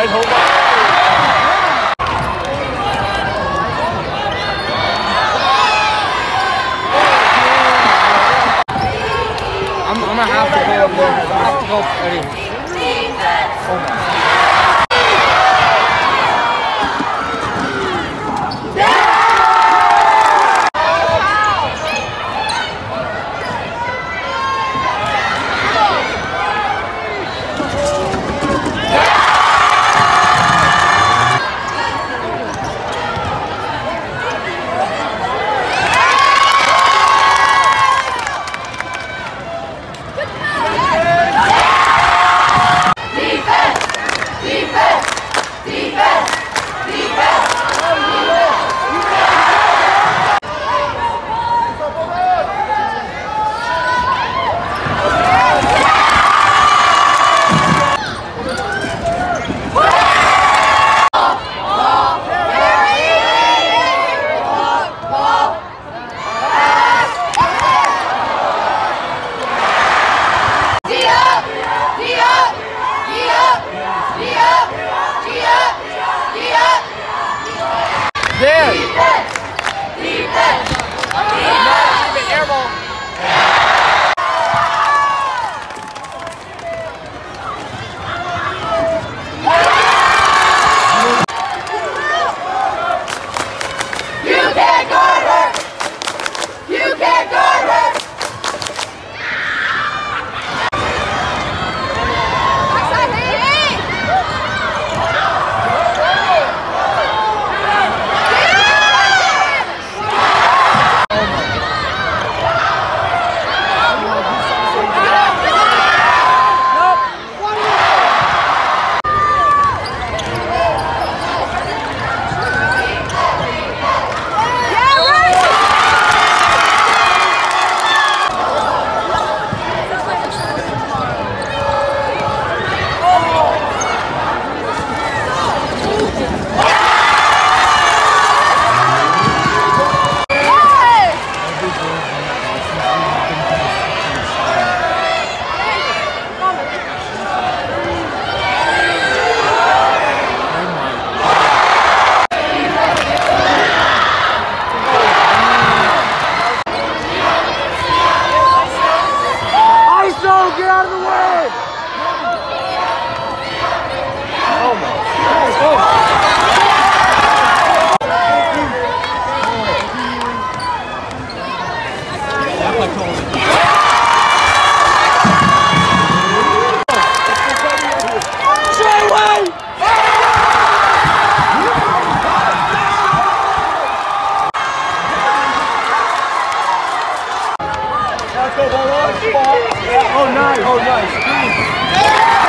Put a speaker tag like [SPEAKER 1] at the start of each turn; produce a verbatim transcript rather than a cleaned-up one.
[SPEAKER 1] right, hold on. I'm, I'm gonna have to go up there. I have to go anyway. Oh my. There! Defense! Defense! Defense! Air ball! You can't guard her! You can't guard her! Get out of the way! Oh my God. Oh, nice. Oh, nice.